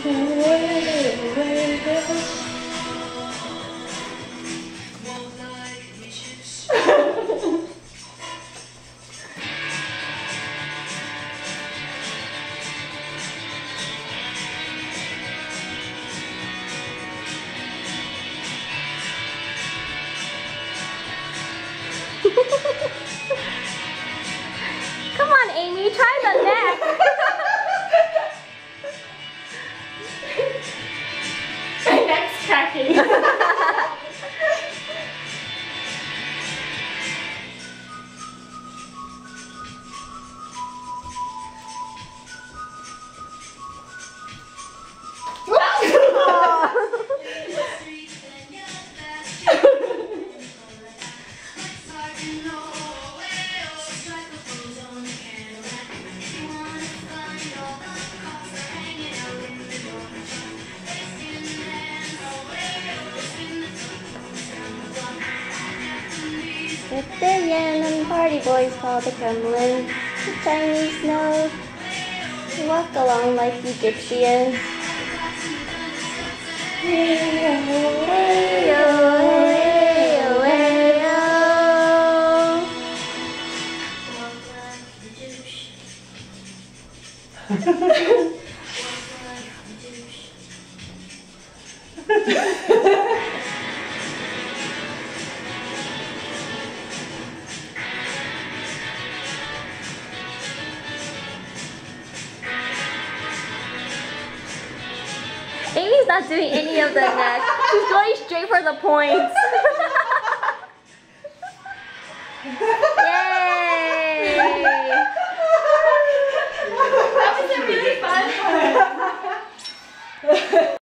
Come on, Amy, try the neck. My neck's cracking. The billion and party boys call the Kremlin. The Chinese know to walk along like Egyptians. Hey-o, hey-o, hey-o, hey-o. Amy's not doing any of the neck. She's going straight for the points. Yay! That was a really fun one.